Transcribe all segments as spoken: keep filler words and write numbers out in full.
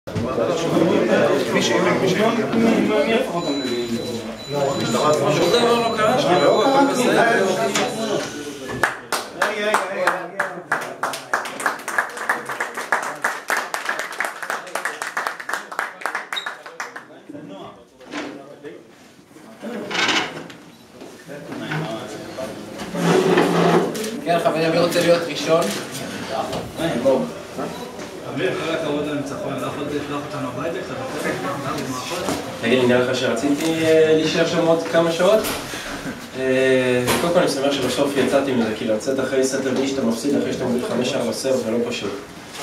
שום דבר לא קרה שם, לא, הכל בסדר. כן, חברים, מי רוצה להיות ראשון? בואו. אמיר, כל הכבוד לניצחון, לא יכולת לשלוח אותנו הביתה קצת? תגיד, נראה לך שרציתי להישאר שם עוד כמה שעות? קודם כל אני שמח שבסוף יצאתי מזה, כי לצאת אחרי סטר בי שאתה מפסיד אחרי שאתה מוביל חמש ארבע סרט, זה לא פשוט.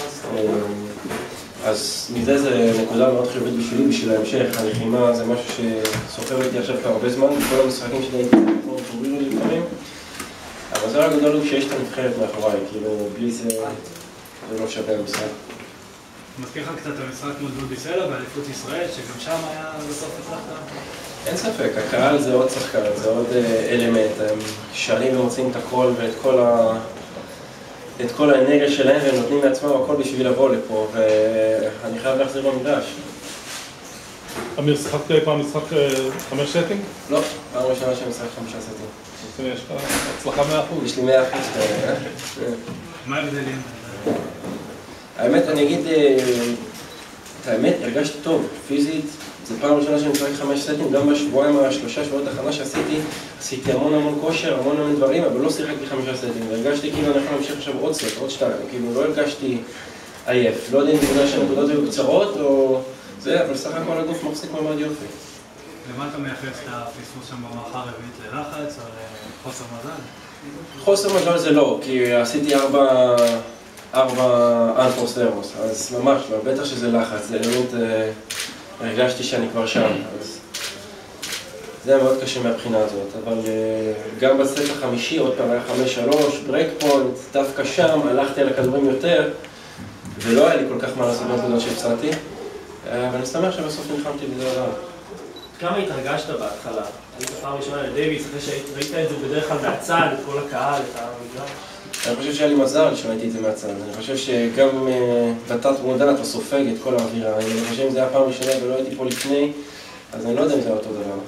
אז מזה זה נקודה מאוד חיובית בשבילי, בשביל ההמשך. הלחימה זה משהו שסוחר איתי עכשיו כבר הרבה זמן, בכל המשחקים שלי הייתי מוביל לי לפעמים. אבל זה הגדול הוא שיש את הנבחרת מאחוריי, כאילו בלי זה זה לא שווה המשחק. מזכיר לך קצת המשחק מול דודי סלע באליפות ישראל, שגם שם היה בסוף הצלחת? אין ספק, הקהל זה עוד שחקן, זה עוד אלמנט, הם שרים ומוצאים את הכל ואת כל ה... את כל האנרגיה שלהם והם נותנים מעצמם הכל בשביל לבוא לפה, ואני חייב להחזיר במגרש. אמיר, שיחקת אי פעם משחק חמש סטים? לא, פעם ראשונה שאני משחק חמישה סטים. יש לך הצלחה מאה אחוז. יש לי מאה אחוז. מה ההבדלים? האמת, אני אגיד, את האמת, הרגשתי טוב, פיזית, זו פעם ראשונה שאני משחק חמש סטים, גם בשבועיים השלושה שבועות הכנה שעשיתי, עשיתי המון המון כושר, המון המון דברים, אבל לא שיחקתי חמישה סטים, והרגשתי כאילו אני יכול להמשיך עכשיו עוד סט, עוד שתיים, כאילו לא הרגשתי עייף, לא יודע אם בגלל שהנקודות היו קצרות או זה, אבל סך הכל הגוף מחזיק מאוד יופי. למה אתה מייחס את הפספוס שם במערכה הרביעית, ללחץ או לחוסר מזל? חוסר מזל זה לא, כי עשיתי ארבע ארבע אנפורס לרוס, אז ממש לא, בטח שזה לחץ, זה אלמנט, הרגשתי שאני כבר שם, אז זה היה מאוד קשה מהבחינה הזאת, אבל גם בסט החמישי, עוד פעם היה חמש שלוש, ברייק פוינט, דווקא שם, הלכתי על הכדורים יותר, ולא היה לי כל כך מה לעשות בנקודות שהפסדתי, אבל אני שמח שבסוף נלחמתי בזה דבר. כמה התרגשת בהתחלה? היית פעם ראשונה לדייוויס, אחרי שראית את זה בדרך כלל מהצד, את כל הקהל, את המגרש? אני חושב שהיה לי מזל שראיתי את זה מהצד, אני חושב שגם בתת מודע אתה סופג את כל האווירה, אני חושב אם זה היה פעם ראשונה ולא הייתי פה לפני, אז אני לא יודע אם זה היה אותו דבר.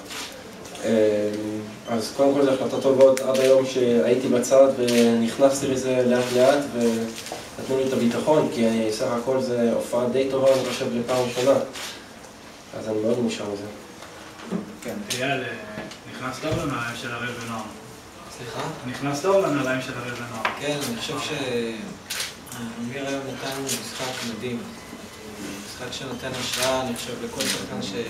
אז קודם כל זה החלטות טובות עד היום שהייתי בצד ונכנסתי לזה לאט לאט ונתנו לי את הביטחון, כי אני סך הכל זה הופעה די טובה, אני חושב, לפעם ראשונה, אז אני מאוד מאושר מזה. כן, אייל, נכנס טוב לנעליים של הראל ונוער. סליחה? נכנס טוב לנעליים של הראל ונוער. כן, אני חושב שאמיר היום נתן משחק מדהים. משחק שנותן השראה, אני חושב, לכל שחקן ש...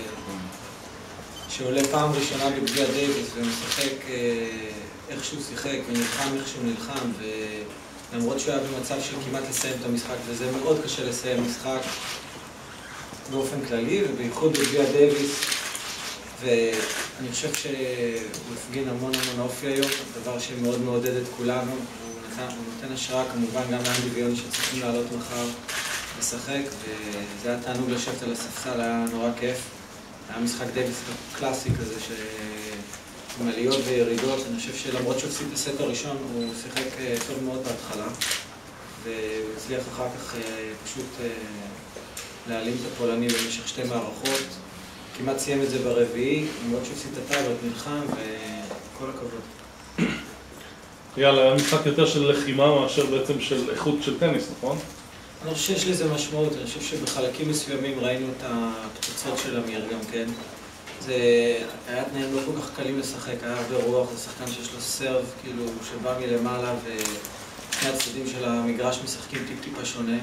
שעולה פעם ראשונה בגביע דייוויס ומשחק איך שהוא שיחק ונלחם איך שהוא נלחם, ולמרות שהוא היה במצב של כמעט לסיים את המשחק, וזה מאוד קשה לסיים משחק באופן כללי, ובייחוד בגביע דייוויס. ואני חושב שהוא הפגין המון המון אופי היום, דבר שמאוד מעודד את כולנו. הוא נותן השראה כמובן גם לאנדי ויוני שצריכים לעלות מחר לשחק, וזה היה תענוג לשבת על הספסל, היה נורא כיף. היה משחק דייוויס קלאסי כזה, עם עליות וירידות. אני חושב שלמרות שהוא הפסיד את הסט הראשון, הוא שיחק טוב מאוד בהתחלה, והוא הצליח אחר כך פשוט להעלים את הפולני במשך שתי מערכות. כמעט סיים את זה ברביעי, למרות שהוא הפסיד את הטאבלט, נלחם, וכל הכבוד. יאללה, היה משחק יותר של לחימה מאשר בעצם של איכות של טניס, נכון? אני חושב שיש לזה משמעות, אני חושב שבחלקים מסוימים ראינו את הפצצות של אמיר גם כן. זה היה תנאים לא כל כך קלים לשחק, היה הרבה רוח, זה שחקן שיש לו סרב, כאילו, שבא מלמעלה, ושני הצדדים של המגרש משחקים טיפ-טיפה שונה.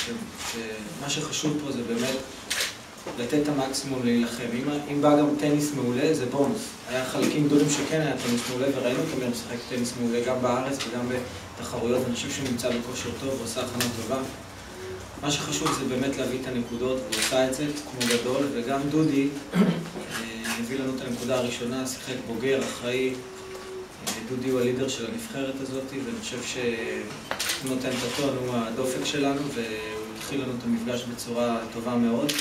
מה שחשוב פה זה באמת לתת את המקסימום להילחם. אם, אם בא גם טניס מעולה, זה בונוס. היה חלקים גדולים שכן היה טניס מעולה, וראינו את אמיר משחק טניס מעולה גם בארץ וגם בתחרויות. אני חושב שהוא נמצא בכושר טוב ועושה הכנה טובה. מה שחשוב זה באמת להביא את הנקודות, והוא עושה את זה כמו גדול, וגם דודי הביא לנו את הנקודה הראשונה, שיחק בוגר, אחראי. דודי הוא הלידר של הנבחרת הזאת, ואני חושב שהוא נותן את הטון, הוא הדופק שלנו, והוא התחיל לנו את המפגש בצורה טובה מאוד.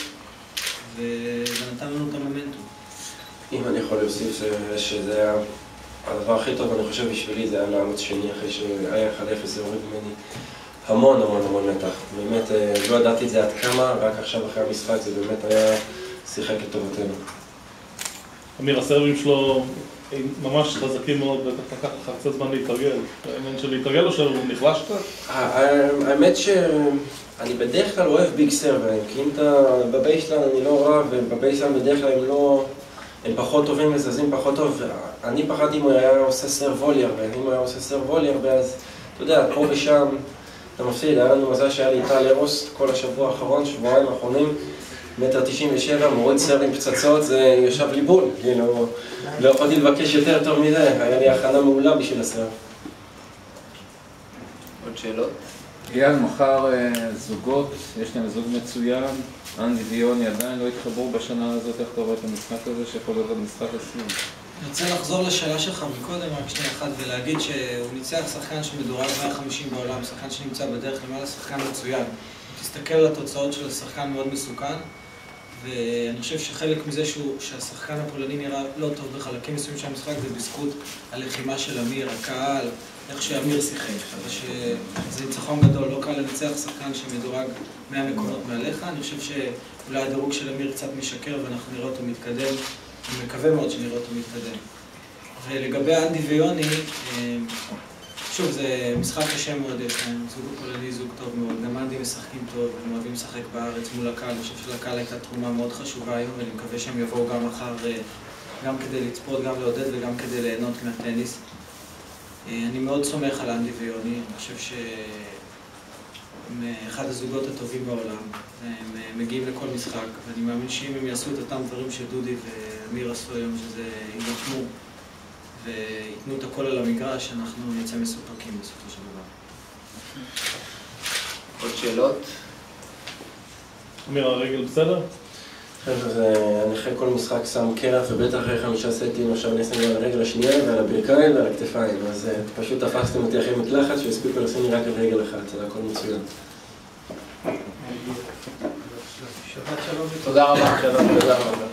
ונתן לנו את המומנטום. אם אני יכול להוסיף שזה היה הדבר הכי טוב, אני חושב בשבילי, זה היה לעמוד שני אחרי שהיה אחד אפס, זה הוריד ממני המון המון המון מתח. באמת, לא ידעתי את זה עד כמה, רק עכשיו אחרי המשחק זה באמת היה שיחק לטובתנו. אמיר, הסרבים שלו ממש חזקים מאוד, בטח לקח לך קצת זמן להתרגל. העניין של להתרגל או שהוא נחלש קצת? האמת שאני בדרך כלל אוהב ביג סרברים, כי אם אתה בבייסלנד אני לא רע, ובבייסלנד בדרך כלל הם לא... הם פחות טובים וזזים פחות טוב. אני פחדתי אם הוא היה עושה סרב וולי הרבה, אם הוא היה עושה סרב וולי הרבה, אז אתה יודע, פה ושם אתה מפסיד. היה לנו מזל שהיה לי טל ארוס כל השבוע האחרון, שבועיים האחרונים, מטר תשעים ושבע, מוריד סרב עם פצצות, זה ישב לי בול, כאילו, לא יכולתי לבקש יותר טוב מזה, היה לי הכנה מעולה בשביל הסרב. עוד שאלות? אייל, מחר זוגות, יש להם זוג מצוין, אנדי ויוני עדיין לא התחברו בשנה הזאת, איך אתה רואה את המשחק הזה שיכול להיות משחק הסיום? אני רוצה לחזור לשאלה שלך מקודם, רק שנייה אחת, ולהגיד שהוא ניצח שחקן שמדורג מאה וחמישים בעולם, שחקן שנמצא בדרך למעלה, שחקן מצוין. תסתכל על התוצאות של השחקן מאוד מסוכן, ואני חושב שחלק מזה שהוא, שהשחקן הפולני נראה לא טוב בחלקים מסוימים של המשחק, זה בזכות הלחימה של אמיר, הקהל, איך שאמיר שיחק. אבל שזה ניצחון גדול, לא קל לנצח שחקן שמדורג מאה מקומות מעליך. אני חושב שאולי הדירוג של אמיר קצת משקר ואנחנו נראה אותו מתקדם. אני מקווה מאוד שנראה אותו מתקדם. ולגבי אנדי ויוני, שוב, זה משחק קשה מאוד, יש להם זוג הפולני, זוג טוב מאוד. גם אנדי משחקים טוב, הם אוהבים לשחק בארץ מול הקהל. אני חושב שלקהל הייתה תרומה מאוד חשובה היום, ואני מקווה שהם יבואו גם מחר, גם כדי לצפות, גם לעודד וגם כדי ליהנות מהטניס. אני מאוד סומך על אנדי ויוני, אני חושב שהם אחד הזוגות הטובים בעולם. הם מגיעים לכל משחק, ואני מאמין שאם הם יעשו את אותם דברים שדודי ואמיר עשו היום, שזה ייגחמו ויתנו את הכל על המגרש, אנחנו נצא מסופקים בסופו של דבר. עוד שאלות? אמיר, הרגל בסדר? אני אחרי כל משחק שם קרח, ובטח אחרי חמישה סטים עכשיו אני אשים על הרגל השנייה ועל הברכיים ועל הכתפיים, אז פשוט תפסתם אותי אחרי מקלחת שהספיקו לשים לי רק על רגל אחת, זה הכל מצוין. תודה רבה. תודה רבה.